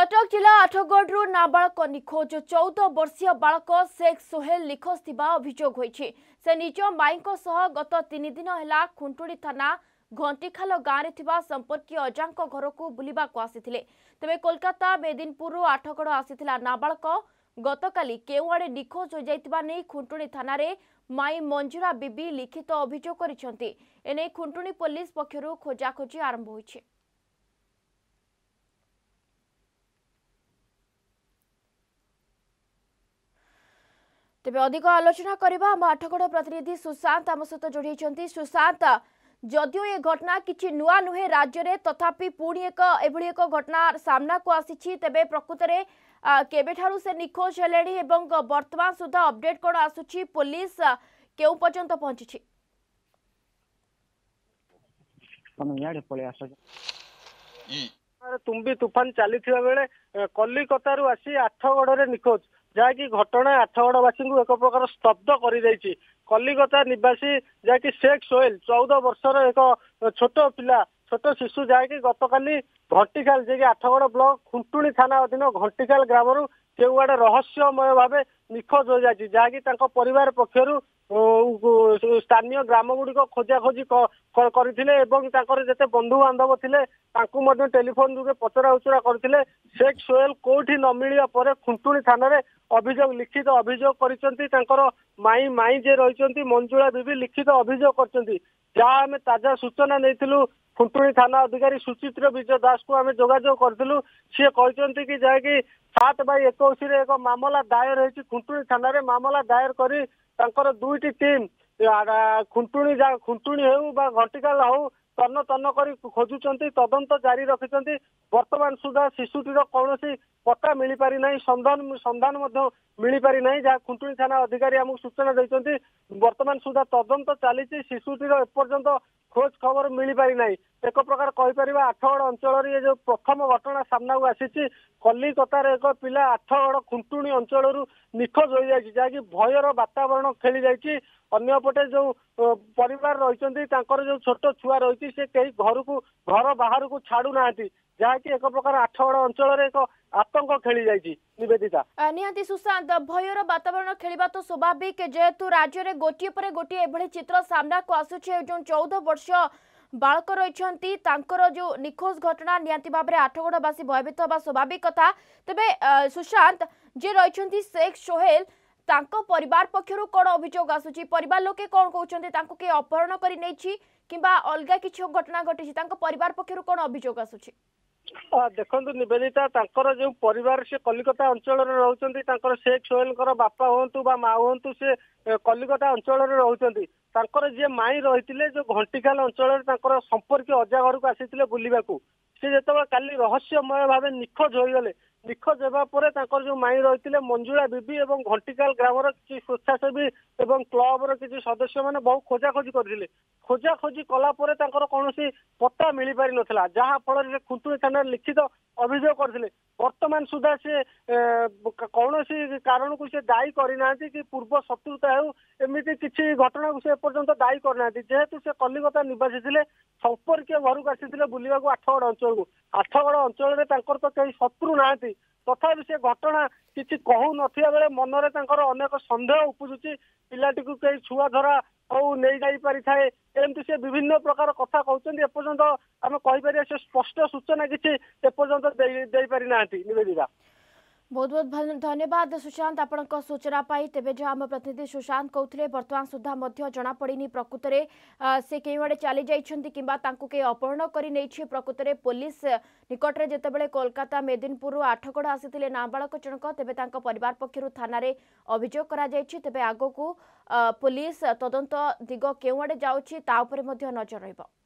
कटक जिला आठगडर नाबालक निखोज 14 वर्षीय बालक शेख सोहेल निखोज थिबा अभियोग होईछि। से निज माईक सह गत 3 दिन हेला खुंटुड़ी थाना घंटीखाल गाँव में संपर्कीय अजांक घर को बुलिबाक आसिथिले। तेबे कोलकाता मेदिनपुर आठगड़ आसिथिला नाबालक गतकाली केउआड़े निखोज हो जाइतिबा नै खुंटुड़ी थाना रे माई मंजुरा बीबी लिखित अभियोग करिसेंति। एने खुंटुड़ी पुलिस पक्षरु खोजाखोजी आरंभ होईछि। तेबे अधिक आलोचना करबा हम आठगड़ प्रतिनिधि सुशांत आम सहित जोड़ी। सुशांत, जदियो ये घटना किछि नुआ नुहे राज्य रे तथापि पुणी एक घटना सामना को आसीछि। तेबे प्रकृत रे केबेठारु से निखोज हेलेणी एवं वर्तमान सुधा अपडेट कोन आसुछि, पुलिस केउ पर्यंत पहुंची? तुम्बी तूफान चली बेले कलिकतारू आसी आठगड़ निखोज जहाँकि घटना आठगड़वासी एक प्रकार स्तब्ध कर कलिकता निवासी जहाँकि शेख सोहेल 14 वर्षर एक छोट पिला छोट शिशु जहाँकि गतकाली घंटीखाल जे आठगड़ ब्लॉक खुंटुणी थाना अधीन घंटीखाल ग्रामरू केउआड़े रहस्यमय भाव निखोज हो जाए जहाँकि परिवार पक्षर स्थानीय ग्राम गुड़िक खोजाखोजी करते जिते बंधु बांधव थे टेलीफोन जुगे पचरा उचरा करते शेख सोहेल कोठी न मिलिया पर खुंटुणी थाना रे अभियोग लिखित अभियोग कर माई माई जे रही मंजुला बीबी लिखित अभियोग कर जहाँ आम ताजा सूचना नहीं खुंटुणी थाना अधिकारी सुचित्र विजय दास को आम जोगाजोग करूँ। सी कहते कि जहाँकि 7/21 एक मामला दायर होती खुंटुणी थाना रे मामला दायर करी तांकर दुईटी टीम खुंटुणी हो घंटीकाल हो तन्न तन्न कर खोजुंट तदंत जारी रखिंट वर्तमान सुधा शिशुटीर कौन पता मिल पारि ना संधान मिल पारि ना जहाँ खुंटुणी थाना अधिकारी आमको सूचना देते वर्तमान सुधा तदंत चली शिशुटीर एपर्यंत खोज खबर मिल पारि ना। एक प्रकार कहीपर आठगड़ अंचल ये जो प्रथम घटना सामना को आसी कलिकतार एक पिला आठगड़ खुंटुणी अंचल निखोज हो जाए जहाँकि भयर वातावरण खेली जाइए। अन्यपटे जो परिवार रही जो छोट छुआ रही से कई घर बाहर को छाड़ू ना जहाँकि एक प्रकार आठगड़ अंचल एक आतंक खेली जाइए। निवेदिता निहांती सुशांत, भयर वातावरण खेलिबा तो स्वाभाविक जेहेतु राज्य में गोटे पर गोटे एभली चित्र सामना को आसुचे। जो 14 वर्ष बालक रही जो निखोज घटना निहांती भाव में आठगड़वासी भयभीत हवा स्वाभाविक कथा। तेबे सुशांत जे रही शेख सोहेल तांको परिवार पक्षरु कौन अभियोग आसुची, परिवार लोके कौन कहउछन्ती तांको के अपहरण करि नैछि किंबा अलगा किछि घटना घटिछि, तांको परिवार पक्षरु कौन अभियोग आसुची? देखो निवेदिता जो परिवार से कलिकता अंचल रोचंती शेख सोहेल बापा हूँ बा माँ हूँ से कलिकता अंचल रोचंती जी माई रही जो घंटीखाल अंचल संपर्क अजा घर को आसी बुलवा सी जो काली रहस्यमय भाव निखोज हो गले निखोज होगापर जो माई रही मंजुला बीबी और घंटीखाल ग्रामर किसी स्वेच्छासेवी और क्लबर किसी सदस्य मैंने बहुत खोजाखोजी करते खोजाखोजी कलापर कौन पता मिल पारि नथिला जहाँ फल खुंटुणी थाना लिखित अभियोग करते वर्तमान सुधा से कौन कारण को से दायी करना कि पूर्व शत्रुता हो एमती किसी घटना को से पर्यंत दायी करना जेहेतु से कलिकता निवासी थे संपर्क घर को आसी बुलवा आठगड़ अंचल को आठगड़ अंचल तो कई शत्रु ना तथापि से घटना किसी कहू नथिया बेले मनरे अनेक संदेह उपजुची पिलाटी को कई छुआ धरा और नहीं जाई पारि थाए एमती से विभिन्न प्रकार कथा कहते एपर्यंत आम कहीपर से स्पष्ट सूचना किसी एपर्यंत दे पारि ना। निवेदिता बहुत बहुत धन्यवाद सुशांत आपण सूचना पाई। तेबे जो आम प्रतिनिधि सुशांत कहते बर्तमान सुधा जना पड़नी प्रकृत में से कई चली जाइछन्ति किंबा तांको के अपहरण करि नैछि। प्रकृत में पुलिस निकट में जितेबाला कोलकाता मेदिनपुर आठगड़ आसी नाबालक जनक तेबे तांको परिवार पक्षरु थाना रे अभियोग करा जाइछि। तेबे आगो को पुलिस तदंत दिग केउआडे जाउछि ता उपरे मध्य नजर रहिबो।